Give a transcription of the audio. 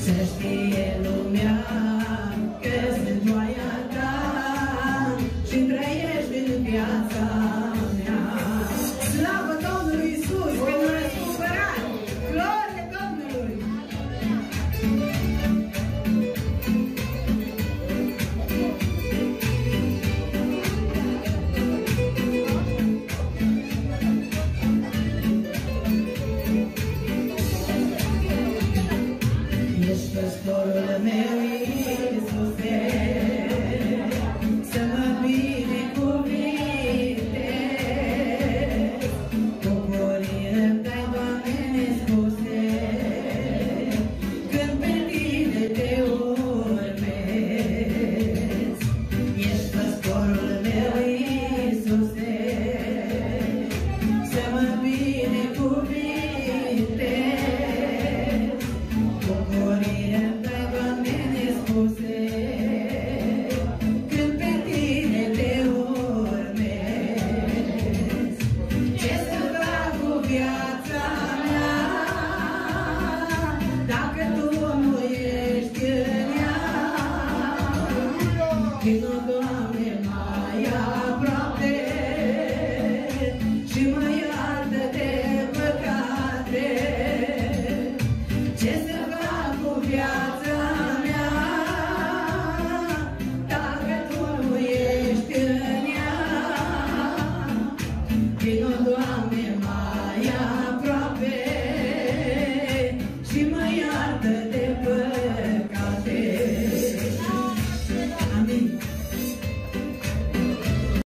Să știe lumea că sunt joia ta și trăiești în viața mea. Slavă Domnului Iisus, că nu răscumpărat! Glorie Domnului! Ești păstorul meu, Iisuse, să mă binecuvintezi. Poporii îmi dai, Doamne, nespuse, când pe Tine te urmez. Ești păstorul meu, Iisuse, să mă binecuvintezi. Poporii